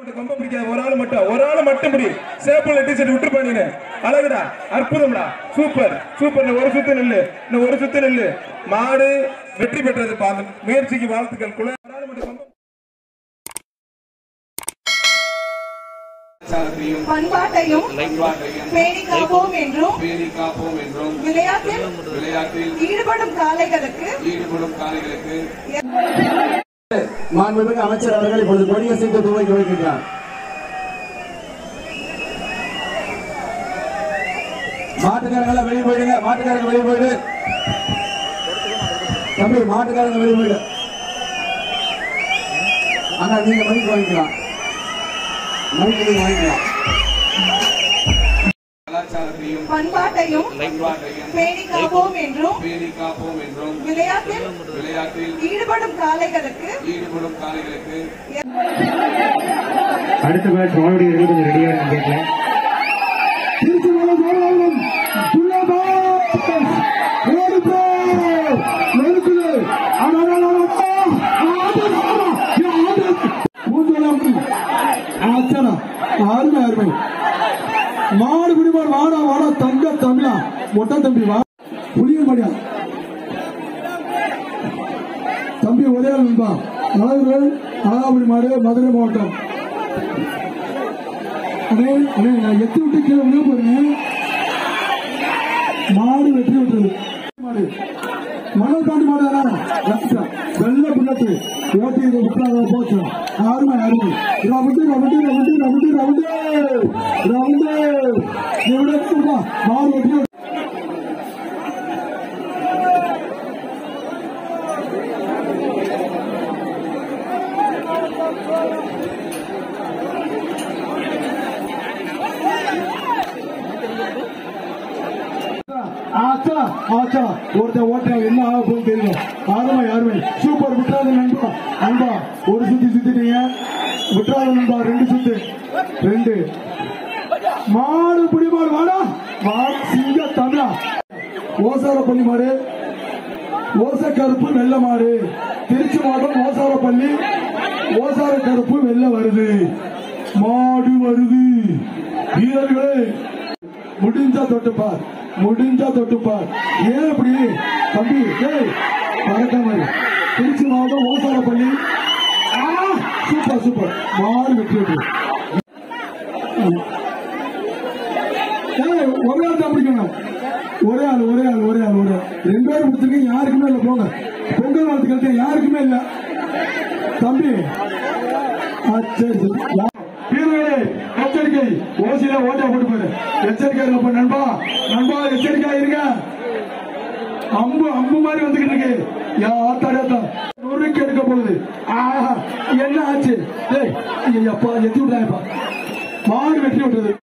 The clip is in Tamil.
ரொம்ப பிடிக்காது. ஒரு ஆள் மட்டும் பிடி. சேப்பிள் டீ-ஷர்ட் விட்டு பண்ணினே. அழகுடா, அற்புதம்டா, சூப்பர் சூப்பர். ஒரு சுத்து நில்லு, இன்னும் ஒரு சுத்து நில்லு. மாடு வெற்றி பெற்றது. முயற்சிக்கு வாழ்த்துக்கள். குல பண்பாட்டையும் பேணி காப்போம் என்றும் விளையாட்டில் ஈடுபடும் காளைகளுக்கு மாண்புமிகு அமைச்சர் அவர்கள் இப்பொழுது கொடியசைத்து துவக்கி வைக்கின்றார். மாட்டுக்காரங்க வெளியே போயிடுங்க. மாட்டுக்காரங்க வெளியே போயிடு. தம்பி மாட்டுக்காரங்க வெளியே போயிடு. ஆனா நீங்க மைக் வாங்கிக்கலாம். மைக் நீங்க வாங்கிக்கலாம். பண்பாட்டையும் பேணி காப்போம் என்றும் விளையாட்டில் ஈடுபடும் காளைகளுக்கு அடுத்த மேட்ச் மாவடிகள் கொஞ்சம் ரெடியா கேட்கலாம். மாடு குடிமாடு வாடா வாடா தங்க தமிழா மொட்டை தம்பி வா புளிய மாடியா தம்பி ஒரே நண்பா அழகுகள் அழகாபுரி மாடு மதுரை மாவட்டம். நான் எத்தி விட்டு கீழே விழுக போறேன். மாடு வெற்றி விட்டுறது. மாடு மணல் தாண்டி மாடு வெள்ள புண்ணத்து ஓட்டி விட்டுறாங்க போச்சு. அருமை அருமை. Round round round round round round எவ்வளோ மாடு வெற்றி. ஒருத்தர் ஓட்ட என்ன ஆக போகுது தெரியும். அருமை அருமை சூப்பர். விட்டுறாத நண்பா நண்பா ஒரு சுத்தி சுத்திட்டீங்க. விட்டுறாத நண்பா ரெண்டு சுத்து ரெண்டு. மாடு புடி மாடு வாடா மாடு சிங்க தமிழா. ஓசாரப்பள்ளி மாடு ஓச கருப்பு வெள்ள மாடு. திருச்சி மாவட்டம் ஓசாரப்பள்ளி ஓசார கருப்பு வெள்ள வருது. மாடு வருது. வீரர்களே முடிஞ்சா தொட்டுப்பார் முடிஞ்சா தொட்டுப்பார். ஏன் இப்படி தம்பி பறக்காம திருச்சி மாவட்டம் ஓசாரப்பள்ளி சூப்பர் சூப்பர். மாடு வெற்றி வெற்றி. ஒரே ஆள் தான் பிடிக்கணும். ஒரே ஆள் ஒரே ஆள் ஒரே ஆள் ஒரே 2 பேரும் பிடிச்சிருக்கீங்க. யாருக்குமே இல்லை. போங்க பொங்கல் வாழ்த்துக்கள் யாருக்குமே இல்லை தம்பி. சரி சரி வீரர்களே எச்சரிக்கை. ஓசியில ஓட்டா போட்டு போயிரு. எச்சரிக்கை இருங்க நண்பா நண்பா எச்சரிக்கையா இருங்க. அம்பு அம்பு மாதிரி வந்துகிட்டு இருக்கு. ஆத்தாடியாத்தா நொறுக்கி எடுக்க போகுது. என்ன ஆச்சு? அப்பா எத்தி விட்டாயப்பா. மாடு வெற்றி விட்டது.